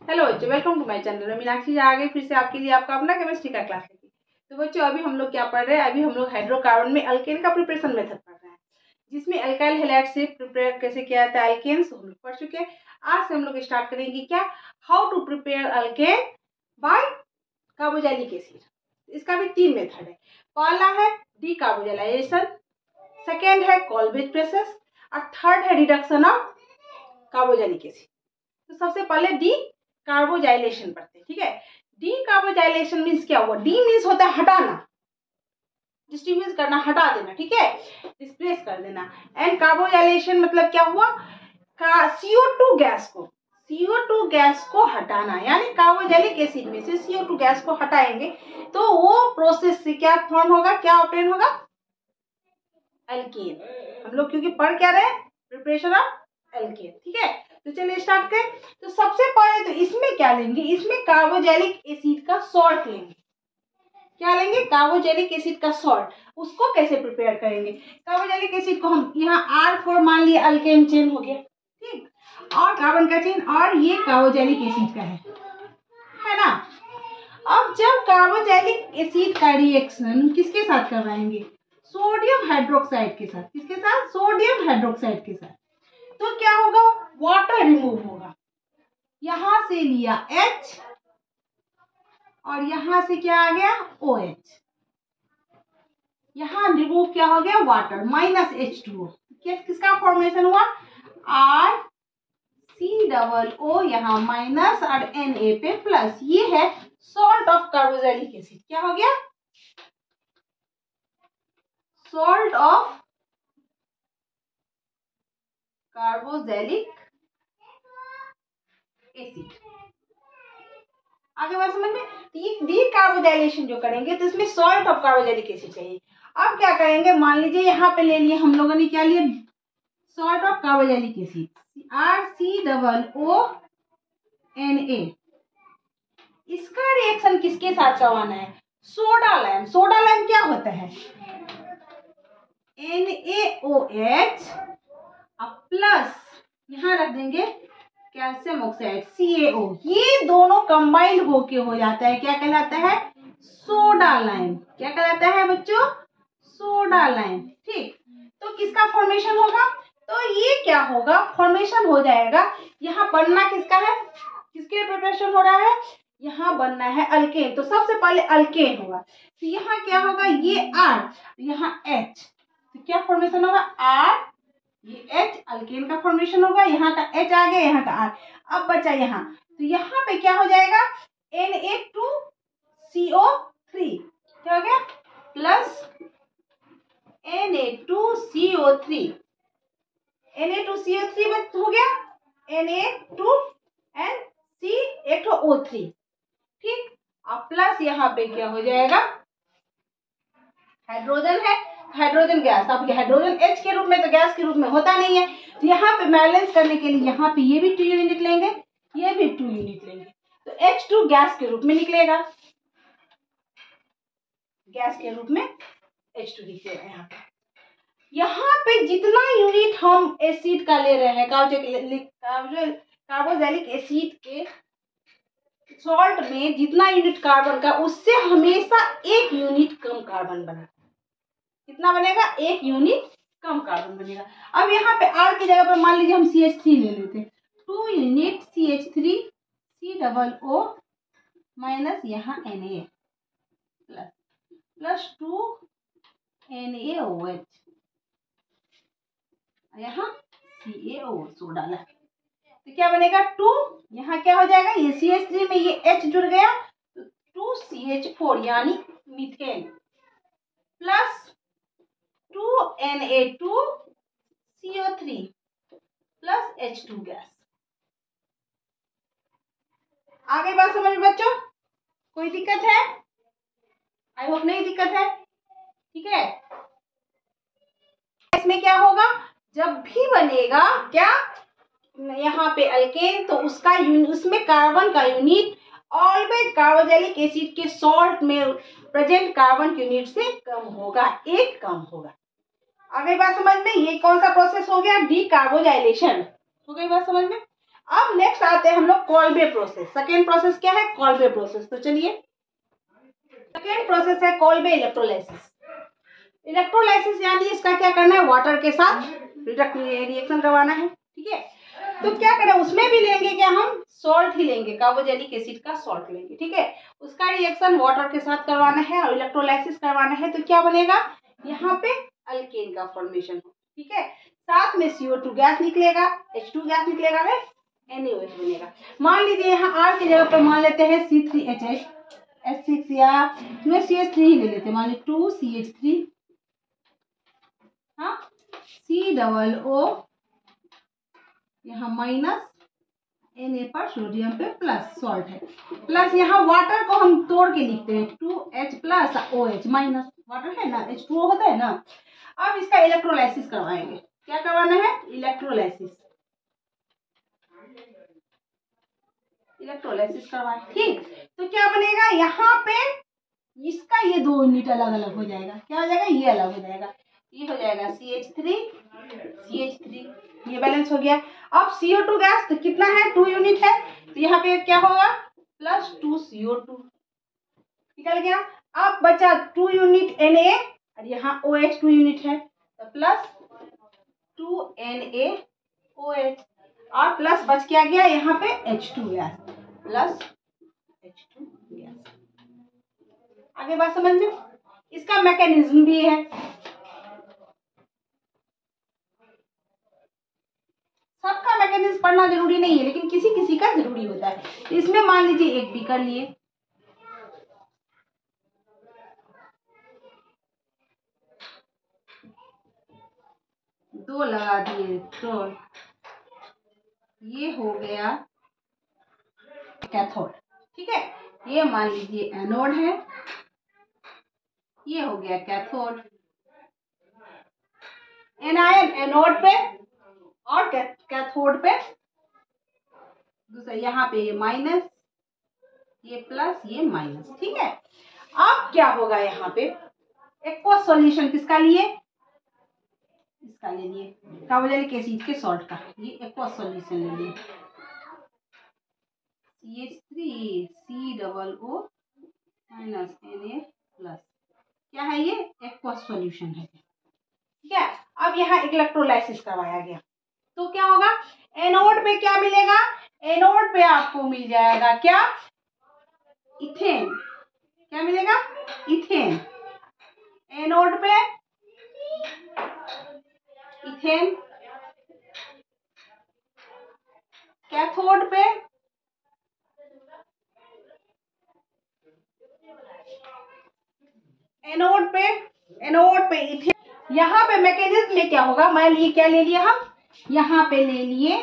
Hello बच्चों, welcome to my channel. मैं मीनाक्षी आ गई फिर से आपके लिए आपका अपना केमिस्ट्री का क्लास लेके। तो बच्चों अभी हम लोग क्या पढ़ रहे हैं, अभी हम लोग हाइड्रोकार्बन में अल्केन का प्रिपरेशन मेथड पढ़ रहे हैं, जिसमें अल्काइल हैलाइड से प्रिपेयर कैसे किया जाता है अल्केन्स हम लोग पढ़ चुके हैं। आज से हम लोग स्टार्ट करेंगे क्या, how to prepare alkane by carboxylic acid. इसका भी 3 मेथड है। पहला है डीकार्बोजाइलेशन, सेकेंड है कोलब्रुक प्रोसेस और थर्ड है रिडक्शन ऑफ कार्बोक्सिलिक एसिड। तो सबसे पहले डी कार्बोजाइलेशन पढ़ते हैं, ठीक है। डी कार्बोजाइलेशन मीन्स क्या हुआ, डी मीन्स होता है हटाना, डिस्ट्रीब्यूट करना, हटा देना, ठीक है, डिस्प्लेस कर देना। एंड कार्बोजाइलेशन मतलब क्या हुआ, CO2 गैस को हटाना, यानी कार्बोक्सिलिक एसिड में से CO2 गैस को हटाएंगे तो वो प्रोसेस से क्या फॉर्म होगा, क्या ऑब्टेन होगा, एल्केन। हम लोग क्योंकि पढ़ क्या रहे, प्रिपरेशन ऑफ एल्केन, ठीक है। तो चलिए स्टार्ट करें। तो सबसे पहले तो इसमें क्या लेंगे, इसमें कार्बोक्सिलिक एसिड का सॉल्ट लेंगे। क्या लेंगे, कार्बोक्सिलिक एसिड का सॉल्ट। उसको कैसे प्रिपेयर करेंगे, कार्बोक्सिलिक एसिड को हम यहाँ R4 मान लिया, अल्केन चेन हो गया, ठीक, और कार्बन का चेन, और ये कार्बोक्सिलिक एसिड का है ना। अब जब कार्बोक्सिलिक एसिड का रिएक्शन किसके साथ करवाएंगे, सोडियम हाइड्रोक्साइड के साथ। किसके साथ, सोडियम हाइड्रोक्साइड के साथ। तो क्या होगा, वाटर रिमूव होगा। यहां से लिया H और यहां से क्या आ गया, OH। यहां रिमूव क्या हो गया, वाटर, माइनस H2O। किसका फॉर्मेशन हुआ, RCOO, यहाँ माइनस और Na पे प्लस। ये है सॉल्ट ऑफ कार्बोक्सिलिक एसिड। क्या हो गया, सॉल्ट ऑफ कार्बोक्सिलिक एसिड। आगे बात समझ में। डीकार्बोजाइलेशन जो करेंगे तो इसमें सॉल्ट ऑफ कार्बोक्सिलिक एसिड चाहिए। अब क्या करेंगे, मान लीजिए यहाँ पे ले लिए हम लोगों ने, क्या लिया, salt of carboxylic acid, RCOO Na। इसका रिएक्शन किसके साथ करवाना है, सोडा लाइम। सोडा लाइम क्या होता है, NaOH प्लस यहां रख देंगे कैल्शियम ऑक्साइड CaO। ये दोनों कंबाइंड होके हो जाता है, क्या कहलाता है, सोडा लाइम। क्या कहलाता है बच्चों, सोडा लाइम, ठीक। तो किसका फॉर्मेशन होगा, तो ये क्या होगा, फॉर्मेशन हो जाएगा। यहाँ बनना किसका है, किसके प्रिपरेशन हो रहा है, यहाँ बनना है अल्केन। तो सबसे पहले अल्केन होगा। तो यहाँ क्या होगा, ये R, यहाँ H, तो क्या फॉर्मेशन होगा, R, ये H, अल्केन का फॉर्मेशन होगा। यहाँ का H आ गया, यहाँ का R। अब बचा यहाँ, तो यहाँ पे क्या हो जाएगा, Na2CO3, क्या हो गया, प्लस Na2CO3 हो गया, Na2 एंड C एक O3, ठीक। अब प्लस यहाँ पे क्या हो जाएगा, हाइड्रोजन है, हाइड्रोजन गैस। अब हाइड्रोजन H के रूप में तो गैस के रूप में होता नहीं है, तो यहाँ पे बैलेंस करने के लिए यहाँ पे ये भी 2 यूनिट लेंगे, ये भी 2 यूनिट लेंगे, तो H2 गैस के रूप में निकलेगा, गैस के रूप में H2 निकलेगा। यहाँ पे जितना यूनिट हम एसिड का ले रहे हैं, कार्बोक्सिलिक एसिड के सॉल्ट में जितना यूनिट कार्बन का, उससे हमेशा 1 यूनिट कम कार्बन बनेगा। कितना बनेगा, 1 यूनिट कम कार्बन बनेगा। अब यहाँ पे R की जगह पर मान लीजिए हम CH3 ले लेते हैं, 2 यूनिट CH3 COO माइनस यहाँ Na प्लस 2 NaOH, यहाँ CaO सोडा ला। तो क्या बनेगा, 2, यहाँ क्या हो जाएगा, ये CH3 में ये H जुड़ गया, तो 2CH4 यानी methane, plus 2Na2CO3 plus H2 gas. आगे बात समझ में बच्चों, कोई दिक्कत है, आई होप नहीं दिक्कत है, ठीक है। इसमें क्या होगा, जब भी बनेगा क्या, यहाँ पे अल्केन, तो उसका उसमें कार्बन का यूनिट ऑलवेज कार्बोक्सिलिक एसिड के सॉल्ट में प्रेजेंट कार्बन के यूनिट से कम होगा, 1 कम होगा। आगे बात समझ में, ये कौन सा प्रोसेस हो गया, डीकार्बोजाइलेशन हो गई बात समझ में। अब नेक्स्ट आते हैं हम लोग कॉल्बे प्रोसेस। सेकेंड प्रोसेस क्या है? Kolbe process. तो चलिए, सेकेंड प्रोसेस है कॉल्बे इलेक्ट्रोलाइसिस। इलेक्ट्रोलाइसिस यानी इसका क्या करना है? वाटर के साथ रिएक्शन करवाना है। ठीक है, तो क्या करें, उसमें भी लेंगे क्या हम? सॉल्ट ही लेंगे, कार्बोजेनिक एसिड का सॉल्ट लेंगे। ठीक है, उसका रिएक्शन वाटर के साथ करवाना है और इलेक्ट्रोलाइसिस करवाना है। तो क्या बनेगा? यहाँ पे अल्केन का फॉर्मेशन हो। ठीक है, साथ में CO2 गैस निकलेगा, H2 गैस निकलेगा, NaOH बनेगा। मान लीजिए यहाँ R की जगह पर मान लेते हैं C3H6 या CH3 ही ले लेते हैं। मान लीजिए 2CH3, हाँ, COO, यहाँ माइनस, Na पर सोडियम पे प्लस सॉल्ट है, प्लस यहाँ वाटर को हम तोड़ के लिखते हैं 2H plus OH minus, water है ना, H2O होता है ना। अब इसका इलेक्ट्रोलाइसिस करवाएंगे। क्या करवाना है? इलेक्ट्रोलाइसिस। इलेक्ट्रोलाइसिस करवाएं। ठीक, तो क्या बनेगा? यहाँ पे इसका ये 2 यूनिट अलग अलग हो जाएगा। क्या हो जाएगा? ये अलग हो जाएगा, ये हो जाएगा CH3, ये बैलेंस हो गया। अब CO2 गैस तो कितना है? 2 यूनिट है, तो यहाँ पे क्या होगा? प्लस 2 CO2 निकल गया। अब बचा 2 यूनिट Na और यहाँ OH 2 यूनिट है, तो प्लस 2 NaOH और प्लस बच क्या गया? यहाँ पे H2 gas, plus H2 gas. आगे बात समझ में? इसका मैकेनिज्म भी है, सबका मैकेनिज्म पढ़ना जरूरी नहीं है, लेकिन किसी किसी का जरूरी होता है। इसमें मान लीजिए एक बीकर लिए, दो लगा दिए तो ये हो गया कैथोड। ठीक है, ये मान लीजिए एनोड है, ये हो गया कैथोड। एनायन एनोड पे और कैथोड पे दूसरा, यहाँ पे ये माइनस, ये प्लस, ये माइनस। ठीक है, अब क्या होगा? यहाँ पे एक्वस सॉल्यूशन किसका लिए? इसका ले लिए, कार्बोजेनिक एसिड के सॉल्ट का, ये एक्वस सॉल्यूशन ले लिए, CH3 COO minus Na plus. क्या है ये? एक्वस सॉल्यूशन है। ठीक है, अब यहाँ इलेक्ट्रोलाइसिस करवाया गया, तो क्या होगा? एनोड पे क्या मिलेगा? एनोड पे आपको मिल जाएगा क्या? इथेन। क्या मिलेगा? इथेन। एनोड पे इथेन, कैथोड पे एनोड पे इथेन। यहाँ पे मैकेनिज्म में क्या होगा? मान लिए क्या ले लिया हम? यहाँ पे ले लिए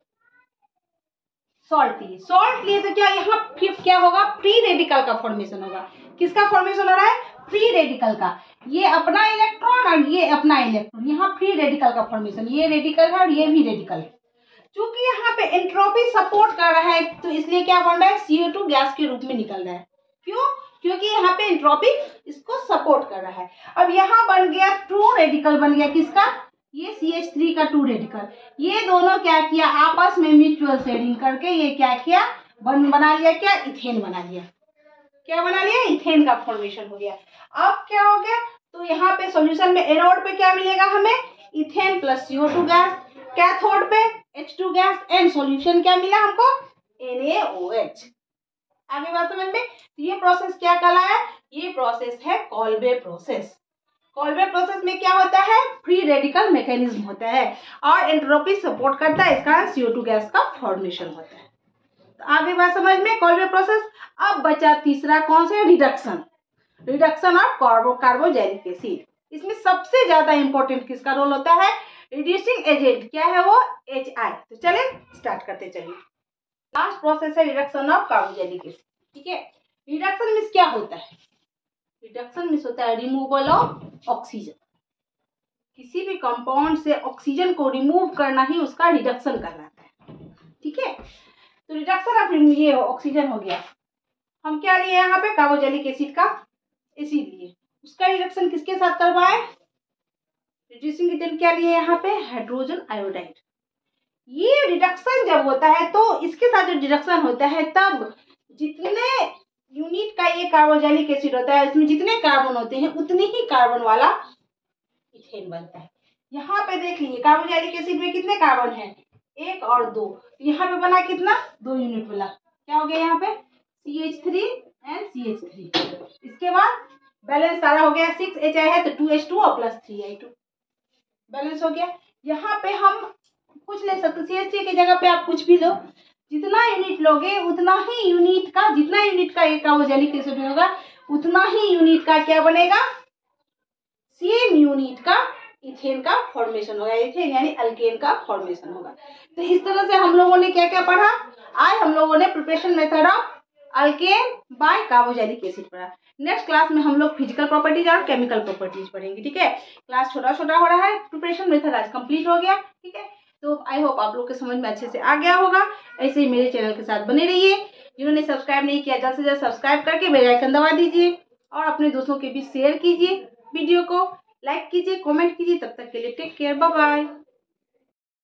सॉल्ट लिए तो क्या यहाँ फिर क्या होगा? फ्री रेडिकल का फॉर्मेशन होगा। किसका फॉर्मेशन हो रहा है? फ्री रेडिकल का। ये अपना इलेक्ट्रॉन और ये अपना इलेक्ट्रॉन, यहाँ फ्री रेडिकल का फॉर्मेशन, ये रेडिकल है और ये भी रेडिकल है। चूंकि यहाँ पे एंट्रोपी सपोर्ट कर रहा है, तो इसलिए क्या बन रहा है? CO2 गैस के रूप में निकल रहा है। क्यों? क्योंकि यहाँ पे एंट्रोपी इसको सपोर्ट कर रहा है। अब यहाँ बन गया ट्रू रेडिकल, बन गया किसका? ये CH3 का 2 रेडिकल। ये दोनों क्या किया? आपस में म्यूचुअल शेयरिंग करके ये क्या किया? बना लिया क्या? इथेन बना लिया। क्या बना लिया? इथेन का फॉर्मेशन हो गया। अब क्या हो गया? तो यहाँ पे सॉल्यूशन में एनोड पे क्या मिलेगा हमें? Ethane plus CO2 gas, cathode पे H2 गैस, एंड सॉल्यूशन क्या मिला हमको? NaOH। आगे बात समझ में? तो ये प्रोसेस क्या कहलाया? ये प्रोसेस है कॉल्बे प्रोसेस। कॉल्बे प्रोसेस में क्या होता है? फ्री रेडिकल मैकेनिज्म होता है और एंट्रोपी सपोर्ट करता है, इसका CO2 गैस का फॉर्मेशन होता है। तो आगे बात समझ में? Kolbe process. अब बचा तीसरा, कौन सा? Reduction of carboxylic acid. इसमें सबसे ज्यादा इंपॉर्टेंट किसका रोल होता है? Reducing agent. क्या है वो? HI। तो चले स्टार्ट करते चलिए। लास्ट प्रोसेस है रिडक्शन ऑफ कार्बोजेनिक एसिड। ठीक है, रिडक्शन मीन्स क्या होता है? रिडक्शन मीन्स होता है रिमूवल ऑफ ऑक्सीजन। किसी भी कंपाउंड से ऑक्सीजन को रिमूव करना ही उसका रिडक्शन कहलाता है। ठीक है, तो रिडक्शन ऑफ ये ऑक्सीजन हो गया। हम क्या लिए यहाँ पे? कार्बोजेनिक एसिड का एसिड लिए, उसका रिडक्शन किसके साथ करवाए? रिड्यूसिंग एजेंट क्या लिए यहाँ पे? Hydrogen iodide. ये रिडक्शन जब होता है तो इसके साथ जो रिडक्शन होता है तब जितने यूनिट का ये कार्बोक्सिलिक एसिड होता है इसमें जितने कार्बन होते हैं उतने ही कार्बन वाला इथेन बनता है। यहाँ पे देख लीजिए कार्बोक्सिलिक एसिड में कितने कार्बन है, 1 और 2। यहाँ पे बना कितना, 2 यूनिट बना। क्या हो गया यहाँ पे CH3 एंड CH3। इसके बाद बैलेंस सारा हो गया, 6Hi है तो 2H2 और प्लस 3Hi2 बैलेंस हो गया। यहाँ पे हम कुछ ले सकते, CH3 की जगह पे आप कुछ भी लो, जितना यूनिट लोगे उतना ही यूनिट का, जितना यूनिट का एक कार्बोक्सिलिक एसिड होगा उतना ही यूनिट का क्या बनेगा, सेम यूनिट का इथेन का फॉर्मेशन होगा, इथेन यानी अल्केन का फॉर्मेशन होगा। तो इस तरह से हम लोगों ने क्या क्या पढ़ा, आज हम लोगों ने preparation method of alkane by carboxylic acid पढ़ा। नेक्स्ट क्लास में हम लोग फिजिकल प्रॉपर्टीज और केमिकल प्रॉपर्टीज पढ़ेंगे। ठीक है, क्लास छोटा छोटा हो रहा है, प्रिपरेशन मेथड आज कंप्लीट हो गया। ठीक है, तो आई होप आप लोग के समझ में अच्छे से आ गया होगा। ऐसे ही मेरे चैनल के साथ बने रहिए। जिन्होंने सब्सक्राइब नहीं किया जल्द से जल्द सब्सक्राइब करके बेल आइकन दबा दीजिए और अपने दोस्तों के बीच शेयर कीजिए, वीडियो को लाइक कीजिए, कमेंट कीजिए। तब तक के लिए टेक केयर, बाय बाय।